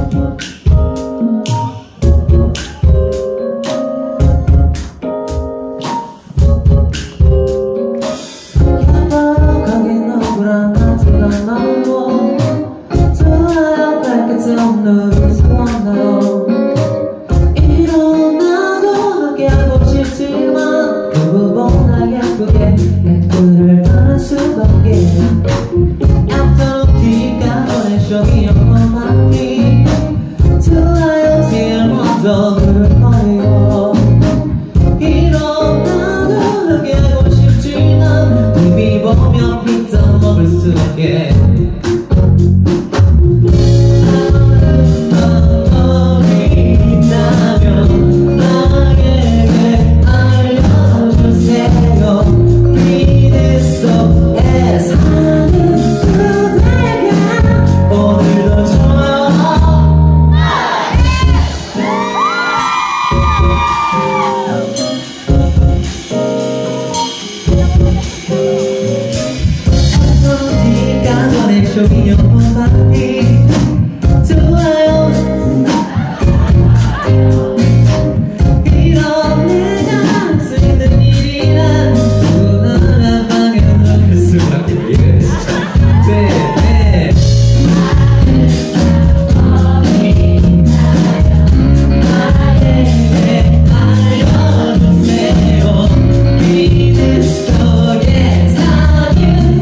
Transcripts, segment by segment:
댓글을 달을 수밖에 After 네가 보낸 쇼기 영원하니 좋아요 제일 먼저 그럴 거예요. 이런 나도 함께하고 싶지만 TV 보면 피자 먹을 수 있게 쇼기 영원하니 좋아요. 이런 내가 할 수 있는 일이란 누구나 방향을 할 수밖에 네. 알려주세요. 믿을 속에 사는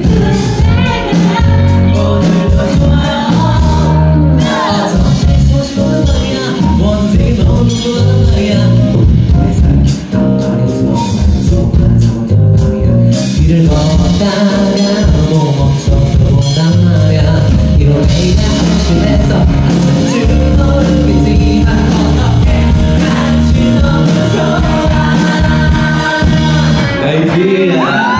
길을 걷다가 너무 멈춰서 본단 말야. 이런 애가 현실에서 아주 모르겠지만 어떻게 같이 너무 좋아. 나이지야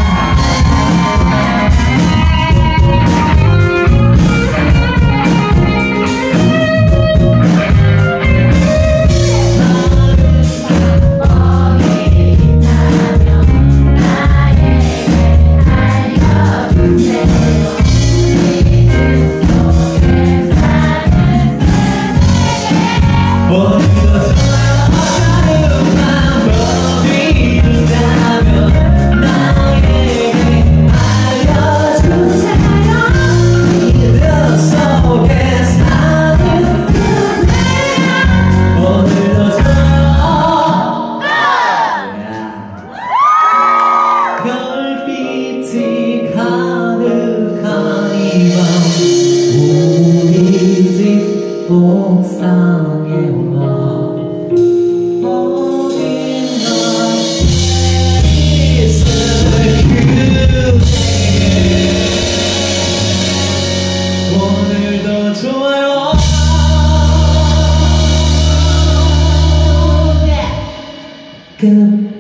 별빛이 가득한 이 밤 우리 집 옥상에 와 어딘가 있을 그대에게 오늘도 좋아요. 끝.